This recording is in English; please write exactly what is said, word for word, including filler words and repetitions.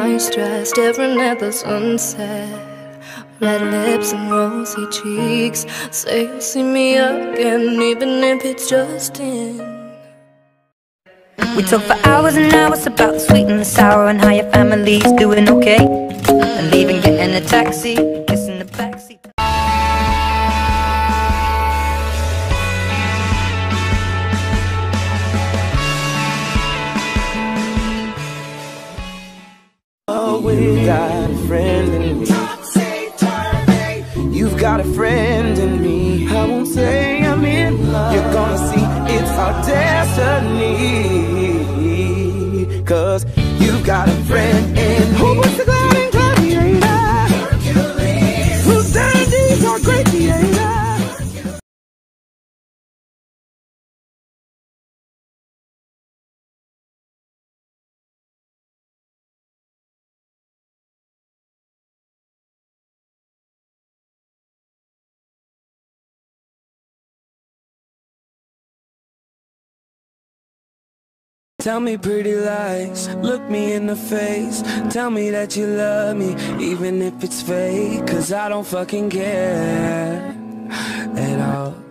nights dry, staring at the sunset. Red lips and rosy cheeks, say you'll see me again, even if it's just in. We talk for hours and hours about the sweet and the sour, and how your family's doing okay, and leaving, getting a taxi, kissing the backseat. Oh, we got a friend in me. You've got a friend in me. I won't say I'm in love. You're gonna see it's our destiny. Cause you've got a friend in me. Who wants to go out and gladiator? Hercules. Who's dandies are great theater. Tell me pretty lies, look me in the face. Tell me that you love me, even if it's fake. Cause I don't fucking care at all.